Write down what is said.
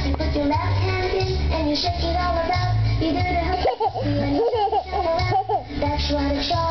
You put your left hand in and you shake it all about. You do the hooky and you shake it all around. That's what it's all